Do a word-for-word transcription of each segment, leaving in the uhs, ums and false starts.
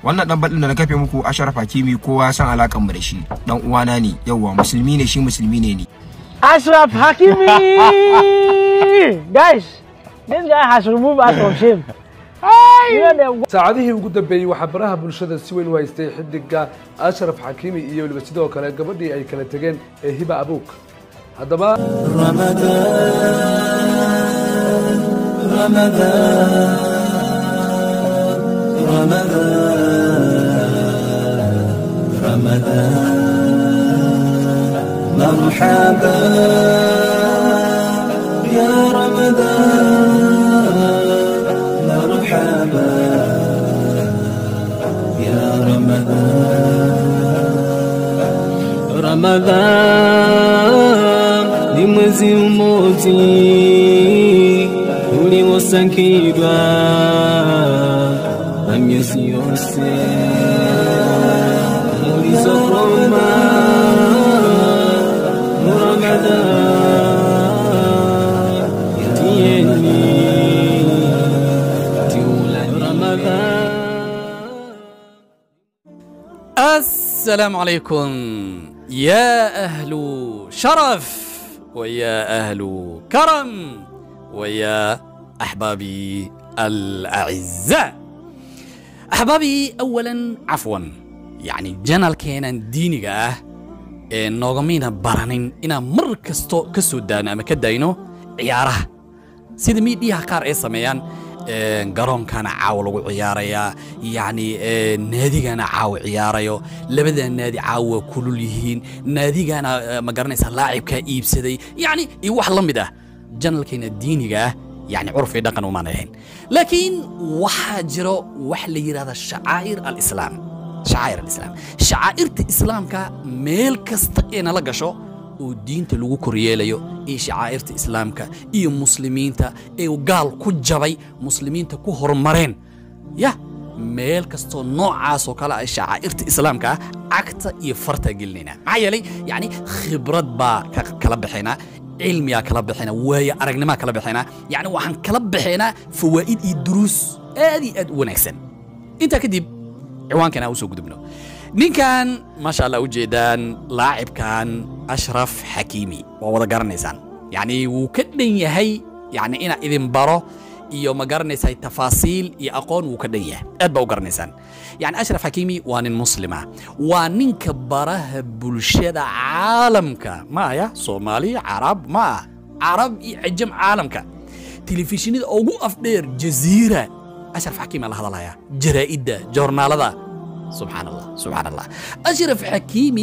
wannan dan badin da na kafe muku Ashraf Hakimi kowa san alakan mu da shi dan uwana ne yawa musulmi ne shi musulmi ne ni Ashraf Hakimi guys this guy has removed us from shame saacadihii ugu dambeeyay waxa baraha bulshada si weyn u haystay xidiga Ashraf Hakimi iyo waliba sidoo kale gabadhii ay kala tageen ee Hiba Abuuk haddaba Ramadan Ramadan رمضان رمضان مرحبا يا رمضان مرحبا يا رمضان رمضان لمزي وموتي ولي وسنكيبا I'm using your sin. Only so from Ramadan. Tieni, Ramadan. السلام عليكم يا أهل شرف ويا أهل كرم ويا أحبابي الأعزاء. أحبابي أولاً عفواً يعني جنال كينان دينيغا آه نوغمينا برانين إنا مر كستو كسو دانا أما كداينو عياره سيدا ميديها قار إيه سميان آه قرون كان عاو لغو عياريا يعني آه نادي كان عاو عياريو لبدا نادي عاو كلو ليهين نادي كان آه مقارنيسا لاعب كايب سيدي يعني يوح لمده جنال كينان دينيغا يعني عرفي دقن وما نهين لكن وحاجرو وحلي هذا شعائر الإسلام شعائر الإسلام شعائر الإسلام كا ميل كستقينا لقشو ودين تلوغو كورياليو إي شعائر الإسلام كا إي مسلمين تا إي وقال كجبي مسلمين تا كو هرمارين يا ميل كستو نوع عاسو كلا شعائر الإسلام كا عكتا يفرتا قلنينا معايا لي يعني خبرات با كلا بحينا علمي كلا بحينا وهي أرقنما كلا بحينا يعني وحن كلا بحينا فوائد الدروس هذه أد ونكسن أنت كدب عوان كان أوسو قدبنو نين كان ما شاء الله وجدان لاعب كان أشرف حكيمي ووضا قرنيسان يعني وكدن يهي يعني إنا إذن بارو iyo ma garanaysaa tafaasiil iyo aqoon uu ka dhanyahay aad baa u garanaysaan yani Ashraf Hakimi waa nin muslima waa ninka baraha bulshada caalamka ma ya Soomaali Arab ma Arab iyo ajam caalamka telefishinada ugu afdheer Jazeera Ashraf Hakimi la hadalaya jaraa'ida joornaalada subhanallah subhanallah Ashraf Hakimi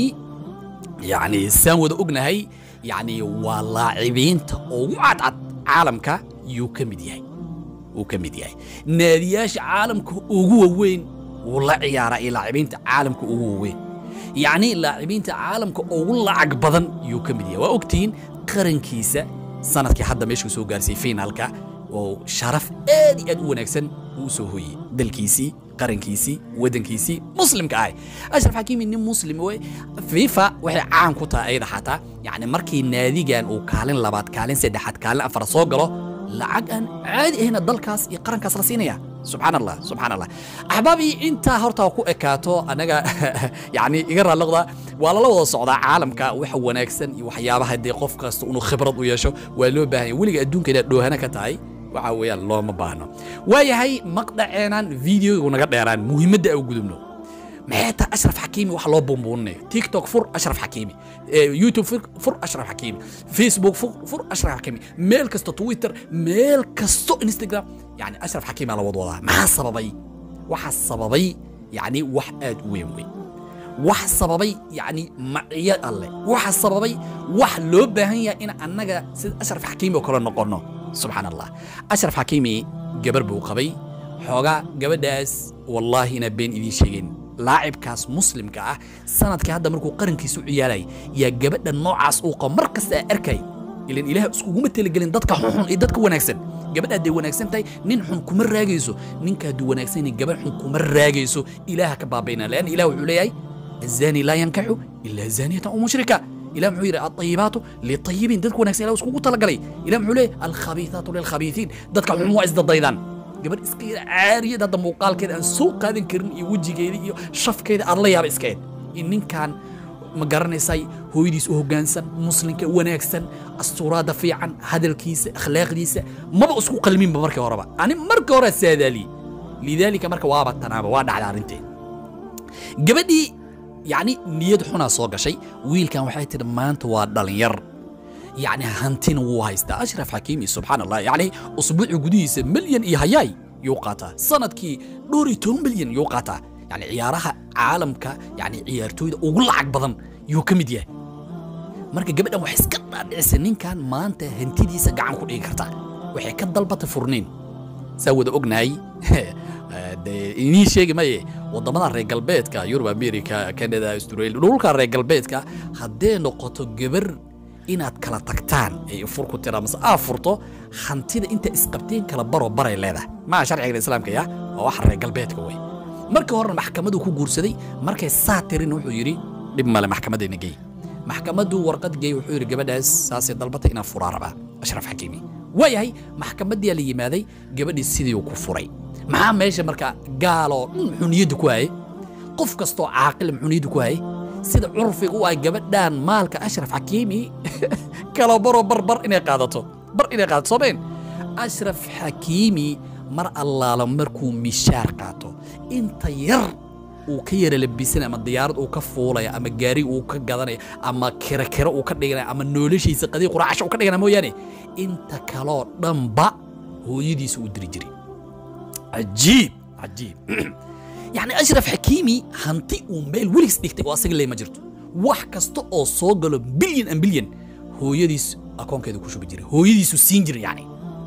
yani saan wada ognahay yani waa laacibiinta ugu cadcad caalamka yuu ka mid yahay وكمدياي نادياش عالمك اوغو وين ولا عيارة إلى لاعبين عالمك اوغو وين يعني لاعبين عالمك اوغو لعق بدن يو كمدياي واوكتين قرن كيسة سنة كي حدا ميشو سو غارسي فينالكا وشرف ادي اد ونكسن وسوهي دلكيسي قرن كيسي ودن كيسي مسلم كاي أشرف حكيمي إنه مسلم وي فيفا وحي عام كوتا أيضا حتى يعني مركي نادي جان وكالين لبات كالين سدحات كالين أفرسوغلو لعق أن عادي هنا الدلكاس يقرن كاس رسينيا سبحان الله سبحان الله أحبابي أنت هرتا وكو إكاتو أنا يعني يقرأ اللغة ولا لو صعدا عالمك وحو ونكسن وحيابها دي قف كاس إنه خبرة وياشو ولو باهي ولي قدون كده لو هنا كتاي وعويا الله ما باهنا وهي هي مقطعنا فيديو ونقدر يعني مهمة ده وجودنا معناتها أشرف حكيمي وحلو بومبوني تيك توك فر أشرف حكيمي يوتيوب فر, فر أشرف حكيمي فيسبوك فر, فر أشرف حكيمي ميل كستو تويتر ميل كستو انستغرام يعني أشرف حكيمي على وضوها مع السببي وح السببي يعني وح آد وين وين وح السببي يعني معيا الله وح السببي وح لوبة هي إن أنك سيد أشرف حكيمي وكرر نقرنه سبحان الله أشرف حكيمي جبر بوقبي حوجا جبر داس والله إن بين إذي شيئين لاعب كاس مسلم كأه سنة كهذا مركو قرن كيسو عيالي يا جبر النوع عصوقة مركز أركي إلى إله سكوجو مثل جلين دتك حون دتك ونكسن جبر أدي ونكسن تاي نين حون كمر راجيسو نين كهدو ونكسن جبر حون كمر راجيسو إله كبابينا لأن إله علياي الزاني لا ينكح إلا زانية أو مشركة إلى معير الطيبات للطيبين دتك ونكسن لو سكوجو طلق لي إلى معير الخبيثات للخبيثين دتك حون واعز الضيدان gabar iska yar caariyad hadda muuqaalkeeda aan soo qaadan karin iyo wejigeeda iyo shafkeeda aad la yaaba iska eed in ninkan ma garanaysay hooyadiis u hoggaansan muslimka wanaagsan asturaada fiican hadalkiisa akhlaaqdiisa maba isku qalminba markii horeba ani markii hore saadaali lidaalika marka waaba tanaaba waa dhacday arrintii gabadhii yani niyad xuna soo gashay wiilkan waxay tiri maanta waa dhalinyar يعني هانتين وهايستا أشرف حكيمي سبحان الله يعني أسبوع قديس مليون إيهاي يوقاتا سنة كي دوري توم مليون يوقاتا يعني عيارها عالم كا يعني عيارتويد أقول لك بدن يوكمديه مركا قبل وحس كذا سنين كان ما أنت هنتيدي سجعان كل إيه كرتا وحي كضلبة فرنين سوى أغناي إني شيء ما يه وضمنا الرجال بيت كا يوروب أمريكا كندا أستراليا دول كا الرجال بيت كا هدي نقطة جبر inaad kala tagtaan ay furku tira mas afurto hantida inta isqabteen kala baro baray leedahay ma sharciga islaamka ya wax reer galbeedka way markii hore maxkamadu ku guursaday markay saatirin wuxuu yiri dib male maxkamadayna geey maxkamadu warqad geey wuxuu yiri gabadhaas saasay dalbatay inaa furaa rabaa Ashraf Hakimi wayahay maxkamadii la yimaaday gabadhii sidii uu ku furay maxaa meesha marka gaalo xuniyadu ku hay qof kasto caaqil xuniyadu ku hay sida curfigu ay gabadhan maalka Ashraf Hakimi kala baro barbar inay qaadato bar inay qaadato sabeen Ashraf Hakimi mar allaala markuu mishaar qaato inta yar uu ka yara labisana ama diyaarad uu ka fuulaya ama gaari uu ka gadanaya ama kira kira uu ka dhiganaya ama noloshiisa qadii quraasho uu ka dhiganaya mooyaane inta kale oo dhanba hooyadiisa uu diri jiray ajiib ajiib يعني أشرف حكيمي هنتي وميل ويلكس ديكتك واسق لي ما جرت واح كستو أو صوغلو بليون أم بليون هو يديس أكون كده كوشو بجري هو يديس سينجر يعني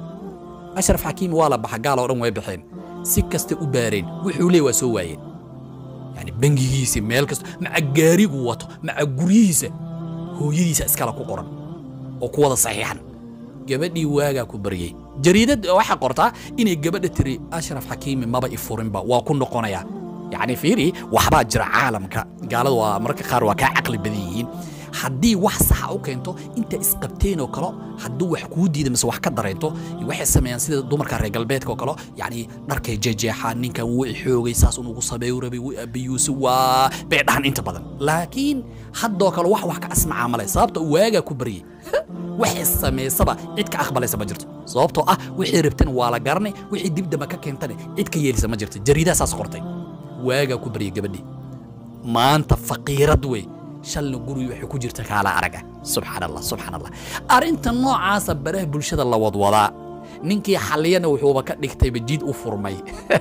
أشرف حكيمي والا بحقالة ورم ويبحين سكست أبارين وحولي وسواين يعني بنجيسي ميل كستو مع جاري قوته مع جريسة هو يديس أسكالا كوكورن وكوالا صحيحا gabadhii waaga ku bariyay jariidad waxa qorta inay gabadha tiri Ashraf Hakimi maba ifurinba waa ku noqonaya yani fiiri waxba jira caalamka gaalada waa marka qaar waa ka aqli badiyeen haddii wax sax u keento inta isqabteen oo kale haddii wax ku diido mise wax ka dareento waxay sameeyaan sida dumarka reer galbeedka oo kale yani dharkay jejeexaan ninkan wuu xoogay saas uu ugu sameeyo rabay wuu abiyuusi waa beedhan inta badan laakiin haddoo kale wax wax ka asmaca malay sababta waaga ku bariyay waxay sameysaba cid ka aqbalaysa ma jirto sababtoo ah wixii rabtan waa la garanay wixii dib daba ka keentay cid ka yeelisa ma jirto jariidaas qortay waaga ku bariyay gabadhii maanta faqiirad way shalna guri waxay ku jirta kala araga subhanallah subhanallah arinta noocaas baraha bulshada la wadwada ninkii xaliyana wuxuu ka dhigtay bajiid u furmay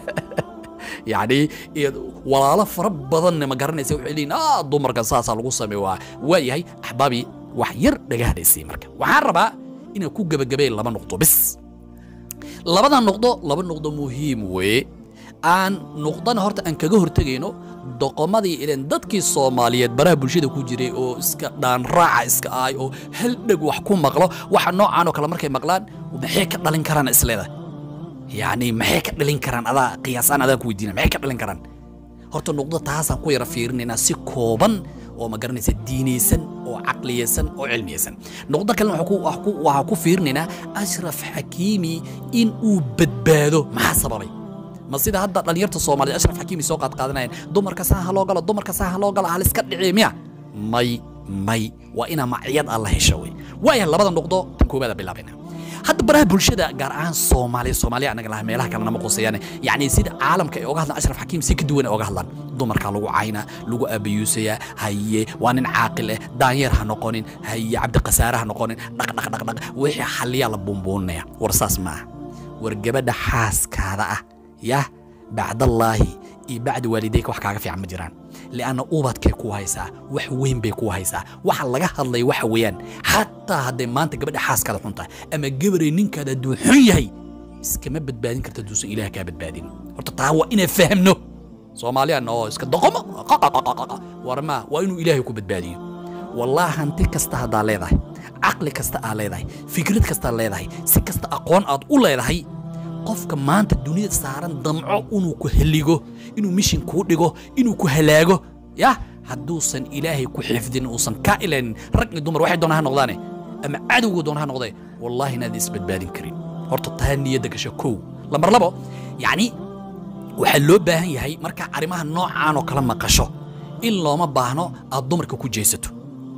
يعني walaalo fara badan ma garanaysa wuxuu leeyahay ah dumarka saas lagu sameeyo waayahay ahbaabi wax yar dhagahaysay marka waxaan rabaa inaan ku gabagabay laba noqdo bis labada noqdo laba noqdo muhiim weey aan noqdana horta aan kaga hortagayno doqomadii ileen dadkii Soomaaliyeed baraha bulshada ku jiray oo iska dhaan raaca iska ay oo hal dhag wax ku maqlo waxa noocaan oo kale markay maqlaan waxay ka dhalin karaan isleedahay يعني maxay ka dhalin karaan ada qiyaasan ada ku weydiina maxay ka dhalin karaan horta noqdo taas aan ku yara fiirinayna si kooban oo ma garanaysa diinaysan oo aqliyaysan oo cilmiyaysan noqdo kale waxa ku waxa ku fiirinayna Ashraf Hakimi in uu badbaado maxaa sababay ma sida hadda dhalinyarta Soomaaliyeed Ashraf Hakimi soo qaad qaadanayeen dumarka saaha loo galo dumarka saaha loo galo hal iska dhiciimiya may may waa ina maciyad Allah heshay way labada noqdo tan koobada bilaabina hadda baraha bulshada gaar ahaan Soomaaliya Soomaaliya anaga laha meelaha kale nama qosayaan yani sida caalamka ay uga hadlaan Ashraf Hakimi si ka duwan uga hadlaan dumarka lagu caayna lagu abiyuusaya haye waa nin caaqil ah daanyeer ha noqonin haye Cabdi Qasaare ha noqonin dhaq dhaq dhaq dhaq wixii xaliya la bumbuunaya warsaas ma war gabadha xaaskaada ah ya bacdallahi iyo bacd walidayka wax kaaga fiican ma jiraan لأن أوباتك كويسة وحوين بكويسة وحلا جهل لي وحويان حتى هذا ما أنت قبل حاس كذا حنطة أما جبر إنك هذا دوحية هي إسكما بتبادين كرت تدوس إله كبتبادين وتتعوى إنا فهمنه صوماليا إنه إسك ضخمة ورما وإنه إله يكون بتبادين والله أنت كستهدى على ذا عقلك كست على ذا فكرتك كست على ذا سكست أقوان أقول ذا هي qofka maanta dunida saaran damco inuu ku heligo inuu mission ku dhigo inuu ku halaago ya haduusan ilaahay ku xifdin uusan ka ileen rag iyo dumar waxay doonaan noqdaan ama cadowga doonaan noqday wallahi inaad isbadbaadin karin horta tahaniyada gasho kow lambar labo يعني waxaa loo baahan yahay marka arimaha noocaan oo kala maqasho in looma baahno aad dumarka ku jeesato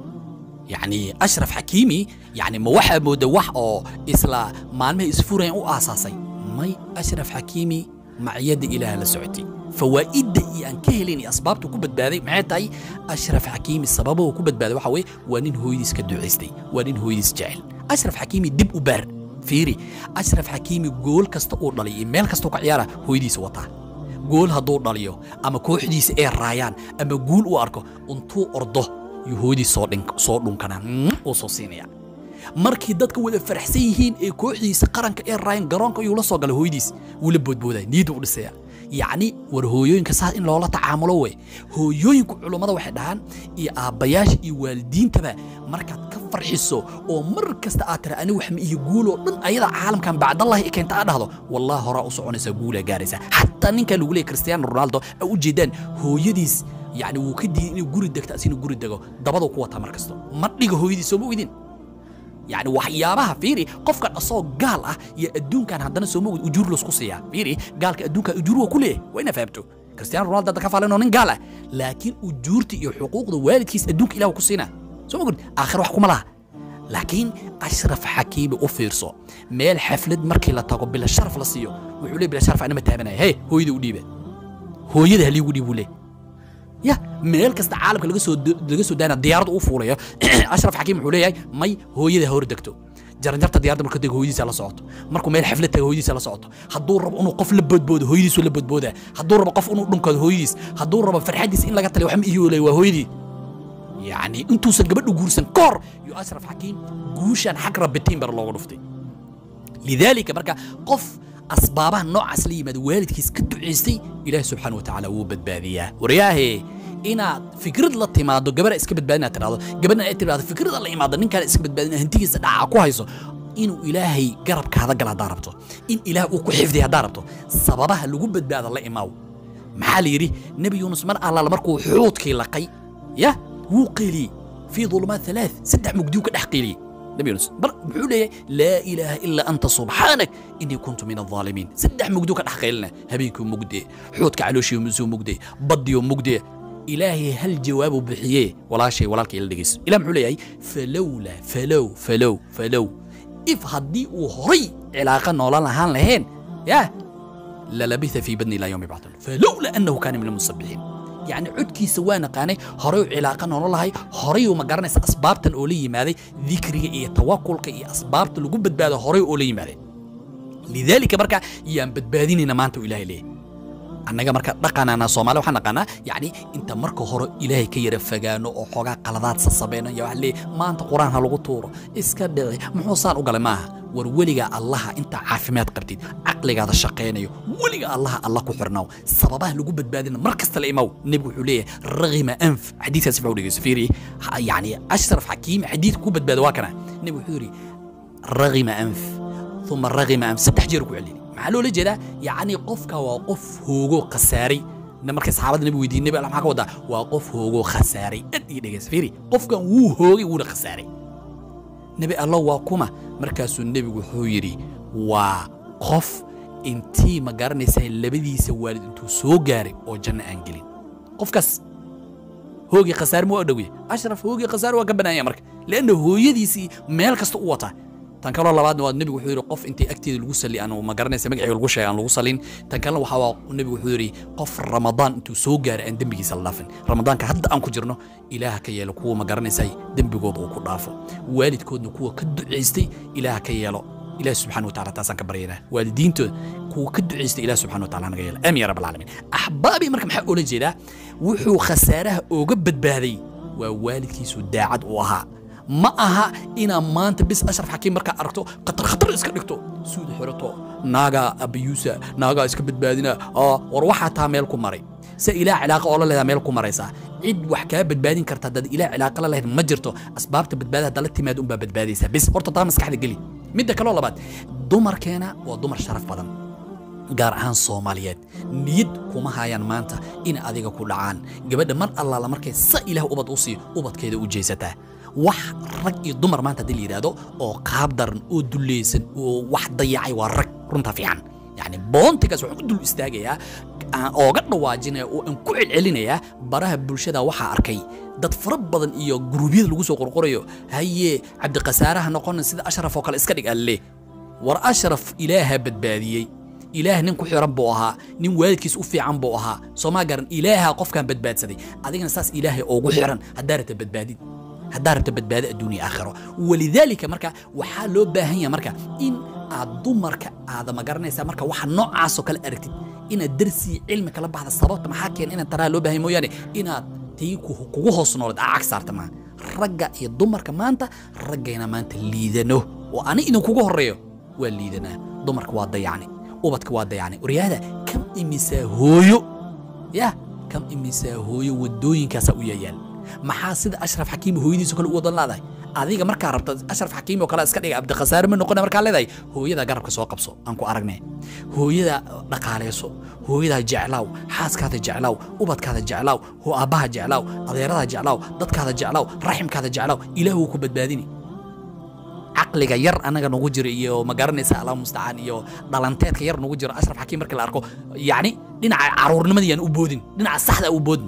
يعني أشرف حكيمي يعني ما واحد مدوح أو إسلا مالمه إسفورين أو أساسي ماي أشرف حكيمي مع يد إله لسعتي فوائد أن كهليني أسبابته كبد بادي معتاي أشرف حكيمي السببه وكبد بادي وحوي وانين هو يديس كدعيستي وانين هو يديس جعل أشرف حكيمي دب وبر فيري أشرف حكيمي جول كستقول لي إيميل كستوق عيارة هو يديس وطا جول هدور دليو أما كوحديس إير رايان أما جول وأركو أنتو أرضه يهودي صادن صادن كنا وصوصينيا markii dadka wada farxsan yihiin ee kooxdiisa qaranka ee Ryan garoonka uu la soo galay hooyadiis wuu la boodbooday niidu u dhisay yaani war hooyooyinka saas in loola tacaamulo way hooyooyinka culimada waxay dhahan iyo aabayaasha iyo waalidiintaba markaad ka farxiso oo mar kasta aad tira ani wax ma iyo guul oo dhan ayada caalamkan bacdallahi keenta aad dhahdo wallahi hore u soconaysa guul ee gaaraysa hatta ninka lagu leeyahay Cristiano Ronaldo u jeedaan hooyadiis يعني وكدي إنه جوري دكتور أسينه جوري دكتور دبضوا قوة تمركزته ما نيجي هو يدي سومو يدين يعني وحيابها فيري قف كان أصلا قال أه يأدون كان عندنا سومو أجور لسقوسية فيري قال كأدون كان أجور وكله وين فهمته كريستيانو رونالدو ده كفى لنا نقاله لكن أجورتي حقوق الوالد كيس أدون كلا وكسينا سومو قلت آخر وحكم الله لكن أشرف حكيم أوفيرسو مال حفلة مركي لا تقبل الشرف لصيو وحولي بلا شرف أنا متابعنا هي هو يدي وديبه هو يده اللي يودي بوليه يا ميل كست عالم laga soo laga soo daana diyaarad uu fuulayo Ashraf Hakim wuxuu leeyahay may hooyada hor degto jaranjarta diyaarada marka deg hooyadiisa la socoto markuu meel xaflad tahay hooyadiisa la socoto haduu rabo inuu qof la badboodo hooyadiisa la badbooda haduu rabo qof inuu dhunkado hooyadiis haduu rabo farxadiis in laga taliyo wax ma iyo leeyahay waa hooyadii yani intuu san gabadhu guursan kor yu Ashraf Hakim guushan xaq rabbitiin bar loogu dhuftay lidalika marka qof أسبابها نوع أصلي مد والد كيس كدو عيستي إله سبحانه وتعالى وبد بادية ورياه إنا فكرة الله تماضو قبل إسكبت بادنا ترى قبلنا إتبع فكرة الله يماضو نين كان إسكبت بادنا هنتيجي سدعة كويسة إنه إلهي قرب كهذا قلا ضربته إن إله وكو حفظها ضربته سببها اللي قبت باد الله إماو محاليري نبي يونس مر الله لمركو حوت كي لقي يا وقيلي في ظلمات ثلاث سدع مقدوك أحقيلي نبي يونس بحولي لا إله إلا أنت سبحانك إني كنت من الظالمين سدح مقدوك أحقيلنا هبيكم مقدي حوتك علوشي ومزو مقدي بدي ومقدي إلهي هل جوابه بحيه ولا شيء ولا كي يلدقس إلى محولي فلولا فلو فلو فلو إف هدي وهري علاقة نولا لهان لهين يا للبث في بدني لا يوم يبعثون فلولا أنه كان من المسبحين يعني عدكي سوانا قاني هريو علاقة نولا هريو ما قرنس أسباب الأولية ماذي ذكري إيه توكلك إيه أسباب الوجود بدبادة هريو أولية ماذي لذلك بركة يام بدبادين ما أنتوا إلهي ليه أنا مركا رقنا أنا صومالي وحنا قنا يعني أنت مركو هرو إلهي كي يرفقانو أو حقا قلادات سصبينا يا وحلي ما أنت قرآن هالغطورة إسكاد محوصان وقال ماها وروليغا الله أنت عافمات قبتين عقليغا هذا الشقينيو وليغا الله الله كحرناو سببها لقو بدبادين مركز تلاقيمو نبو حوليه رغم أنف حديث سفعو لغي سفيري يعني أشرف حكيم حديث كو بدبادواكنا نبو حوري رغم أنف ثم رغم أنف ستح جيركو عليني معلو لجدا يعني قفك وقف هوغو قساري نمركز صحابة النبي ويدين النبي ألحمك وضع وقف هوغو خساري أدي لغي سفيري قفك وو هوغي وو خساري نبي الله واكوما مركز النبي وحويري وقف انتي ما قرنيسا لبدي سوالد انتو سو غاري او جنة انجلين قفكس هوغي خسار مو ادوي اشرف هوغي خسار وكبنا يا مرك لانه هو يديسي ميل كاستو وطا tan kale labaadna waa nabigu wuxuu yiri qof intii agteeda lagu sali aan ma garanaysa magaciisa lagu sheegay aan lagu salin tan kale waxa waa nabigu wuxuu yiri qof ramadaan intuu soo gaaray aan dambigiisa la dhaafin ramadaanka hadda aan ku jirno ilaaha ka yeelo kuwa ma garanaysa dambigooda uu ku dhaafo waalidkoodna kuwa ka duceystay ilaaha ka yeelo ilaah subhanahu wa ta'ala taasan ka baryana waalidiintu kuwa ka duceystay ilaah subhanahu wa ta'ala naga yeelo aamin ya rabbal alamin ahbaabi marka maxaa ula jeedaa wuxuu khasaaraha uga badbaaday waa waalidkiisu daacad u ahaa ما أها إنا ما أنت بس أشرف حكيم مركا أركتو قطر خطر إسكت دكتو سود حرتو ناقا أبيوسا ناقا إسكت بدبادنا آه وروحها تعملكم مري سإله علاقة والله لا تعملكم مري صح عد وحكاية بدبادين كرتدد إله علاقة لا مجرته أسباب تبدبادها دلتي ما دون بدبادي بس ورطة طعم مسكح قلي مدة كلا والله بعد دمر كنا ودمر شرف بدن gaar ahaan Soomaaliyeed niyad kuma hayaan maanta in adiga ku dhacaan gabadha mar Allah la markay sa ilaah ubad u sii ubadkeeda u jeesataa wax rag iyo dumar maanta dil yiraahdo oo qaab daran oo duleeysan oo wax dayacay waa rag runta fiican يعني boontigaas wuxuu dul istaagayaa oo ga dhawaajinaya oo aan ku celcelinaya baraha bulshada waxa arkay dad fara badan iyo gruubyada lagu soo qorqorayo haye Cabdi Qasaaraha noqon sida Ashraf oo kale iska dhig alle war Ashraf ilaaha badbaadiyay ilaah nin ku xiran buu ahaa nin waalidkiis u fiican buu ahaa soo ma garan ilaaha qofkan badbaadsaday adigana saas ilaahay ugu xiran hadaarta badbaadid hadaarta badbaad adduunyo aakhiro walidaalika marka waxa loo baahan yahay marka in aad dumarka aad ma garanaysa marka waxa noocaas oo kale aragtid in darsi cilmi kala baxda sababta maxaa keen in taraa loo baahan mooyane inaad tiiku kugu hoos noolad aac saartama ragga iyo dumarka maanta raggayna maanta liidano oo ani idin kugu horeeyo waa liidana dumarka waa dayacni ubadka waa dayacni uriyada kam imisa hooyo ya kam imisa hooyo wadooyinkaas u yaayaan maxaa sida Ashraf Hakim hooyadiisu kale u wadan laadahay adiga marka rabta Ashraf Hakim oo kale iska dhiga Cabdi Qasaar ma noqon marka leedahay hooyada garabka soo qabso aan ku aragnay hooyada dhaqaaleyso hooyada jeclaaw xaaskaada jeclaaw ubadkaada jeclaaw hoo aabaha jeclaaw adeerada jeclaaw dadkaada jeclaaw raximkaada jeclaaw ilaahu ku badbaadini aqliga yar anaga nagu jiro iyo ma garanaysa Allah musta'an iyo dhalanteedka yar nagu jiro Ashraf Hakim marka la arko yaani dhinaca caruurnimadii aan u boodin dhinaca saxda u boodin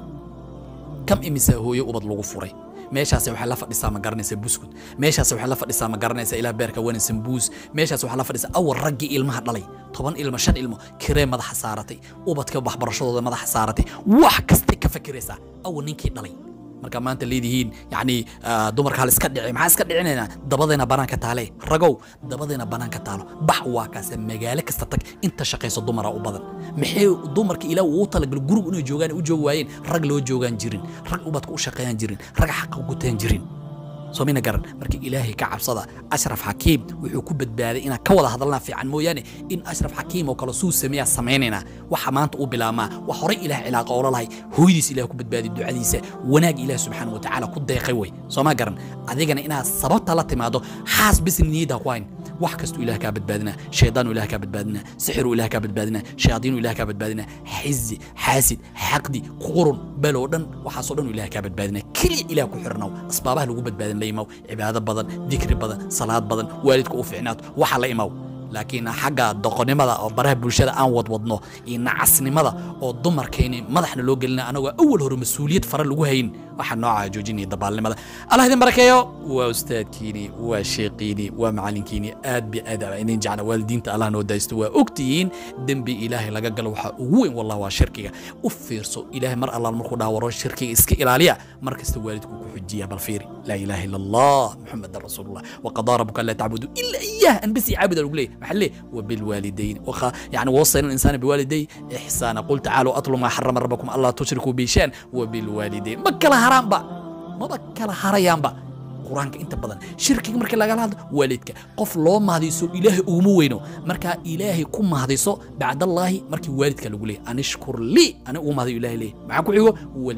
كم إمسا هو يقبض لغو فوري meeshaas waxa la fadhisaa ma garanaysa buskud meeshaas waxa la fadhisaa ma garanaysa ila beerka wana sambuus meeshaas waxa la fadhisaa awal raggi ilmaha dhalay toban ilmo shan ilmo kiree madaxa saaratay ubadka waxbarashadooda madaxa saaratay wax kasta ka fakiraysa awal ninkii dhalay marka maanta leedihiin yaani dumarka hal iska dhicay maxaa iska dhicinayna dabadeena banaanka taale ragow dabadeena banaanka taalo bax waa kaas magaalo kasta tag inta shaqeyso dumara u badan maxay dumarka ilaa uu talagal guriga inay joogaan u joog waayeen rag loo joogaan jirin rag ubadka u shaqeeyaan jirin rag xaq ugu taan jirin soomina garan markii ilaahay ka cabsada Ashraf Hakim wuxuu ku badbaaday ina ka wada hadalna fiican mooyaane in Ashraf Hakim oo kala suu sameeya sameeynayna waxa maanta u bilaama wax hore ilaahay ilaaqa oo lahay hooyadiis ilaahay ku badbaadi ducadiisa wanaag ilaahay subhanahu wa ta'ala ku deeqay way sooma garan adigana ina sababta la timaado xaas bis niyada qoyn wax kasto ilaahay ka badbaadina shaydaan ilaahay ka badbaadina sixir ilaahay ka badbaadina shayaadiin ilaahay ka badbaadina xizzi xaasid xaqdi qurun baloodan waxa soo dhan ilaahay ka badbaadina kali ilaahay ku xirnaa asbaabaha lagu badbaadin ليمو عبادة بدن ذكر بدن صلاة بدن والدك وفعنات وحلا إمو لكن حاجة دقني ماذا أو براه برشة أن وض وضنا إن عسني ماذا أو ضمر كيني ماذا إحنا لو قلنا أنا أول هرو مسؤولية فرق لوهين واحد نوع جوجيني دبال ماذا الله يديم بركيو وأستاذ كيني وشيقيني ومعلم كيني آد بأدب إن جعنا والدين الله نو دايستوا أكتين دم بإله لجعل وح وين والله وشركة وفيرسو إله مر الله المرخودا ورا الشركة إسك إلالية مركز والدك وحجية بالفيري لا إله إلا الله محمد رسول الله وقضى ربك لا تعبدوا إلا إياه أن بس يعبد الوجلي محله وبالوالدين وخ يعني وصل الإنسان بوالديه إحسانا قل تعالوا أطلوا ما حرم ربكم الله تشركوا بشان وبالوالدين بكلا حرام با ما بكلا حرام با قرآنك أنت بدن شركك مركا لا قال والدك قف الله ما هذا يسوع إله أمو وينه مركا إلهي كم ما هذا يسوع بعد الله مركا والدك اللي يقول أنا أشكر لي أنا أم هذا إله لي معك عيوه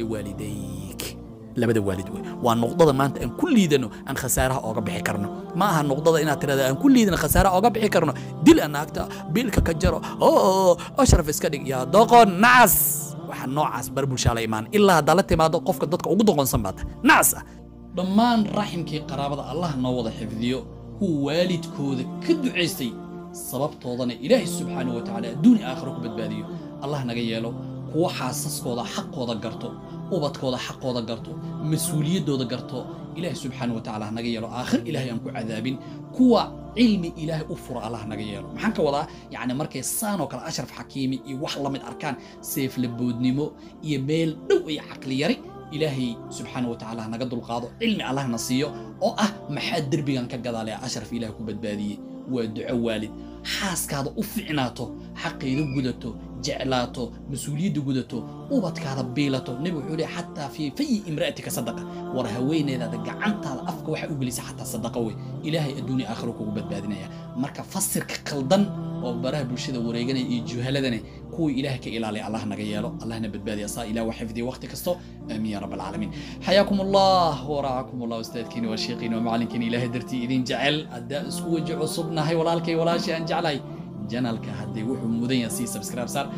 ولوالديك لبدا والد وي والنقطة ما أنت أن كل يدنا أن خسارة أو قبح كرنا ما هالنقطة إن ترى أن كل يدنا خسارة أو قبح كرنا دل أنك تا بيلك كجرا أوه أشرف إسكادك يا دقن ناس وحن نوعس بربوش على إيمان إلا دلت ما دقف كدتك أو دقن صنبات ناس ضمان رحمك قرابة الله نوضح حفظيه هو والد كود كد عيسي صببت وضنا إلهي سبحانه وتعالى دون آخرك بدباديه الله نجيله هو حاسس كودا حق كودا قرطو وبدكودا حق كودا قرطو مسؤولية دودا قرطو إلهي سبحانه وتعالى نجيله آخر إلهي أنكو عذاب كوا علم إلهي أفر الله نجيله محنك وضع يعني مركز سانو كلا أشرف حكيمي يوحلا من أركان سيف لبود نمو يميل نوعي عقلي يري إلهي سبحانه وتعالى نقد القاضي علم الله نصيه أو أه محد دربي أنك قد عليه أشرف إلهي كوبد بادي ودعاء والد حاس كذا أفعناته حقي لجودته جعلاته مسؤولية جودته وبتك هذا بيلته نبي حولي حتى في في امرأتك صدقة ورهوين إذا دق عنت هذا أفك واحد أجلس حتى صدقوي إلهي الدنيا آخرك وبد بادنا مركب فسر كقلدن وبره برشة وريجنا يجهلدني كوي إلهك إلى الله نجيله الله نبد بادي صا إله وحفظي وقتك استو آمين يا رب العالمين حياكم الله ورعاكم الله أستاذ كيني وشيقين ومعلم كيني إله درتي إذن جعل أداء سوج عصبنا هاي ولا الكي ولا شيء جعلي جنالك هدي وحو مدين سي سبسكرايب صار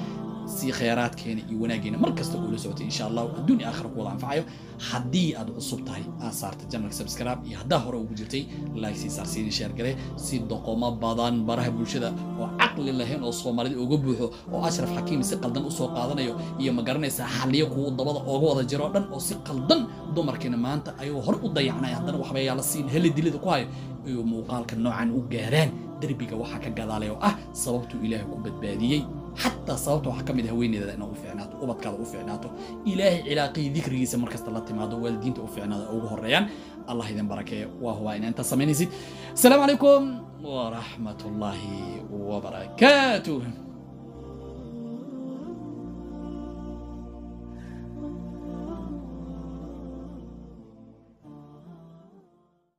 si khayraadkeena iyo wanaageena mar kasta oo la socotay insha Allah adduunka aakhira ku wada anfacayo haddii aad cusub tahay aad saarta channelka subscribe iyo haddaa hore ugu jirtay like si saarsiin share gare si doqomo badan baraha bulshada oo aqli lahayn oo Soomaalida uga buuxo oo Ashraf Hakim si qaldan u soo qaadanayo iyo ma garanaysa xalliyo ku dabada uga wada jiro dhan oo si qaldan dumarkeena maanta ayuu hor u dayacnay haddana waxba yaala siin heli dilida ku hayo iyo muuqaalka noocan u gaaraan دربيجا waxa ka gadaalay oo ah sababtu Ilaahay ku badbaadiyay hatta sababtu waxa kamid ah weyneeda inuu u fiicnaato ubadkaada u fiicnaato Ilaahay cilaaqii dhikrigiisa markasta la timaado waalidiinta u fiicnaada ugu horeeyaan Allah idin barakeeyo waa huwa inta sameynaysid Assalamu alaykum wa rahmatullahi wa barakatuh